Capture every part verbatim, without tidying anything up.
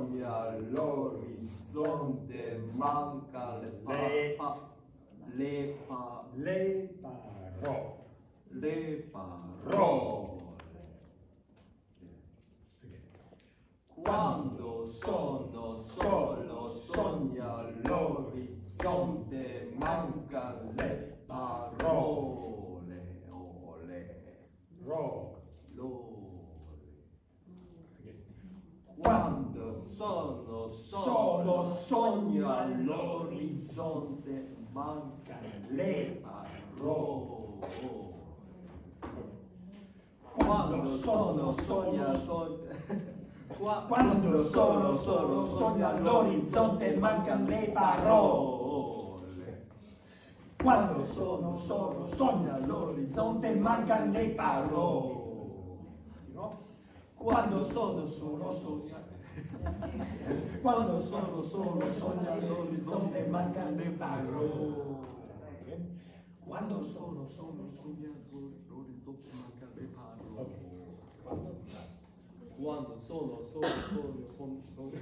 sogna l'orizzonte, manca le pa, Le- pa- le pa, Le parole. le parole. Quando sono solo sogna l'orizzonte, manca le parole. Ole, Ro. lore. Quando sono solo Solo sogno all'orizzonte, mancano le parole. Quando sono sogno sogno Quando sono solo sogno all'orizzonte mancano le parole. Quando sono solo sogno all'orizzonte mancano le parole. No? Quando sono solo sogno Quando sono solo sogno all'orizzonte mancano le parole. Quando sono solo sogno all'orizzonte, mancano le parole. Quando Quando sono solo sogno sogno sogno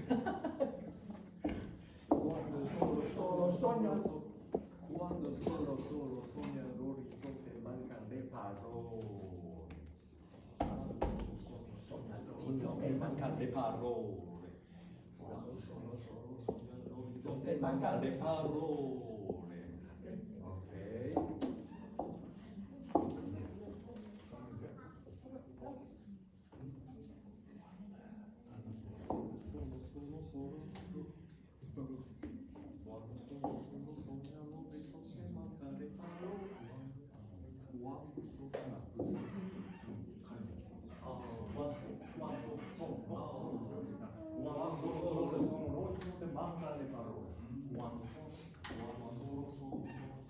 Quando sono solo sogno Quando sono solo sogno all'orizzonte, mancano le parole. all'orizzonte mancano le parole. Quando sono solo sogno all'orizzonte, mancano le parole. Ok. Sono solo solo Quando sono solo sogno all'orizzonte, mancano le parole. Quando sono Quando solo sono l'orizzonte, manca le parole. Quando sono quando solo sono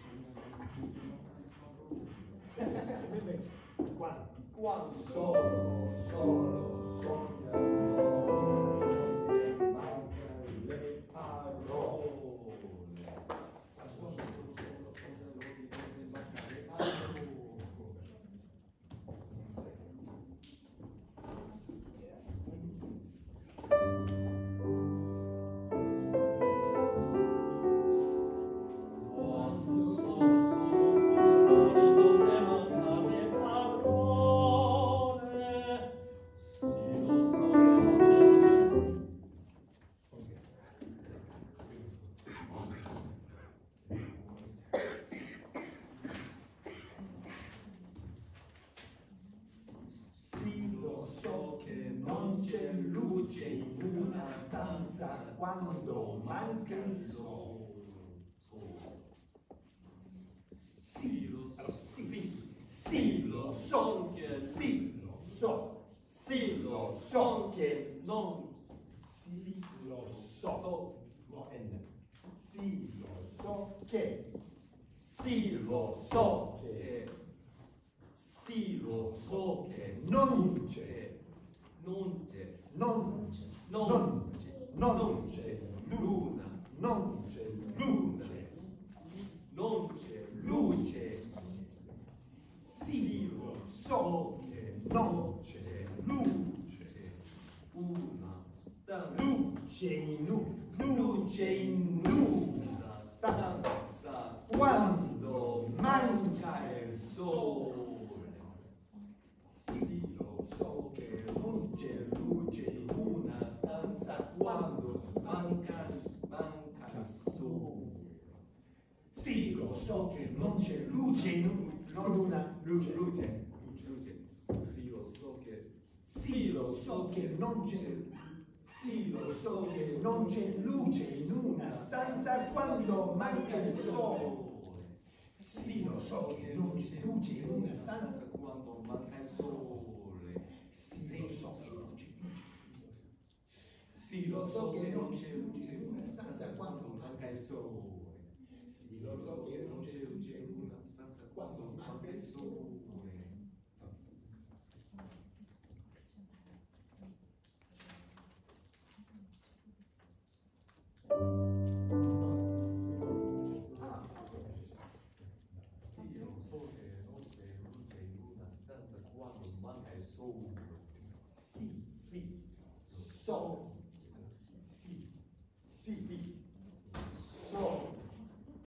Quando quando solo solo sogna l'orizzonte, manca le parole. Quando solo solo sogna l'orizzonte, manca le parole. Quando solo solo sogna l'orizzonte, manca le parole. Sì, lo so che non c'è, non sì, lo so che non c'è luce in una stanza quando manca il sole. Sì, lo so, sì, sì, lo so che sì, lo so, sì, lo so che non, sì, lo so, no, N, sì, lo so che, sì, lo so che, sì, lo so che non c'è, non c'è, non c'è, non c'è, non c'è luna, non c'è luce, non c'è luce. sì, lo so che non c'è luce, Una stanza, luce in una, luce in una stanza, quando manca il sole. Sì, lo so che non c'è luce in una stanza quando manca, manca il sole. Sì, lo so che non c'è luce in una, non una luce, luce, luce, luce. sì, lo so che, Sì, lo so che non c'è, sì, lo so che non c'è luce in una stanza quando manca il sole. Sì, lo so che non c'è luce in una stanza. quando manca il sole. Sì, lo so che non c'è luce. Sì, lo so che non c'è luce in una stanza quando manca il sole. Sì, lo so che non c'è luce in una stanza quando manca il sole.